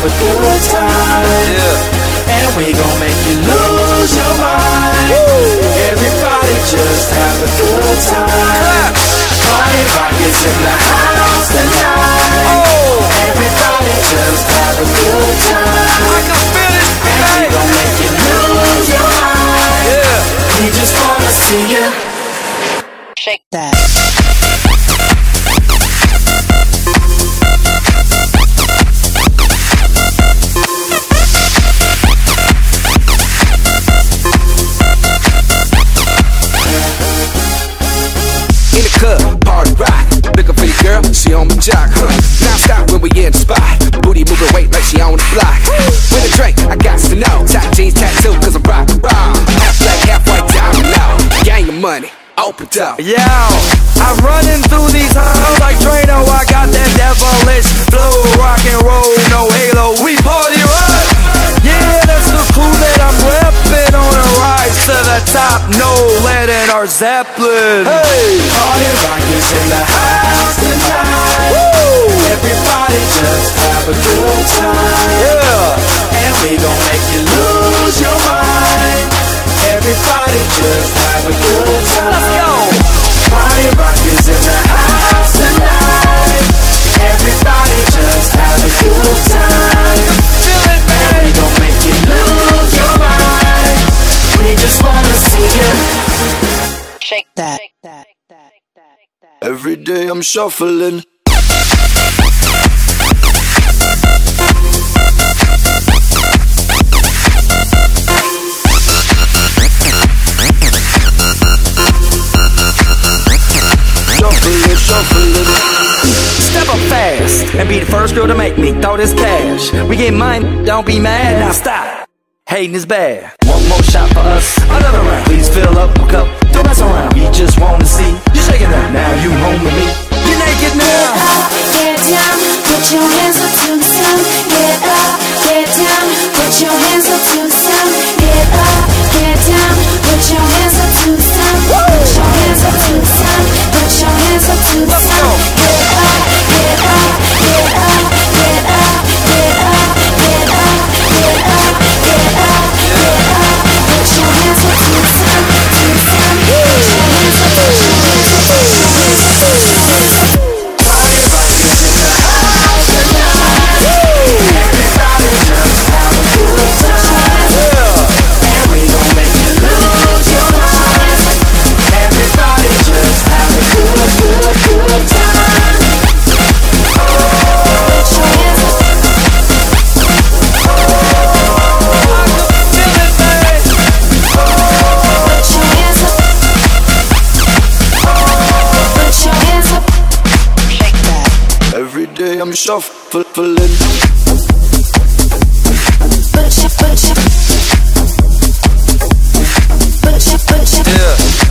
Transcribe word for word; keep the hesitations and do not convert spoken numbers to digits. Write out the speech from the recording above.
a good time. Yeah. And we gon' make you lose your mind. Woo. Everybody just have a good time. Party rock is in the house tonight. Oh. Everybody just have a good time. I can feel it. And we gon' make you lose your mind. Yeah. We just wanna see you shake that. In the club, party rock. Looking for your girl, she on my jock, huh? Now stop when we in the spot. Booty moving weight like she on the block. With a drink, I got to know. Top jeans tattoo, cause I'm rock and roll. Half black, half white, diamond now. Gang your money, open up. Yo, I'm running through these halls like Drano. I got that devilish flow, rock and roll, no halo. We party rock. Yeah, that's the crew that I'm reppin' on a rise to the top. No lead in our Zeppelin. Hey, party rock is in the house tonight. Woo! Everybody just have a good time. Yeah, and we gon' make you lose your mind. Everybody just have a good time. Let's go. Party rock is in the house tonight. Everybody just have a good time. Feel it, man. And we gon' make you lose your mind. We just wanna see you shake that. Every day I'm shuffling. Shuffling, shuffling. Step up fast and be the first girl to make me throw this cash. We get mine, don't be mad, now stop. Hating is bad. One more shot for us, another round. Please fill up a cup, don't mess around. We just wanna see you shaking that. Now you home with me, you're naked now. Get up, get down, put your hands up to the sound. Get up, get down, put your hands up to the sound. Get up, get down, put your hands up to the sound. Put your hands up to the sound. Put your hands up to the sound. Get up, get up, get up, get up, get up, get up, get up, get up, get up. Put your hands up to the sound, to the sound. Put your hands up, put your hands up, put your hands up, put your hands up. Party rock is in the house tonight. Everybody just have a good time. And we gon' make you lose your mind. Everybody just have a good, good, good time. Oh, put your hands up. Oh, I can feel it, babe. Oh, Put your hands up. oh, Put your hands up. Shake that. Every day I'm shuffling. Put your, put your, put your, put your. Yeah.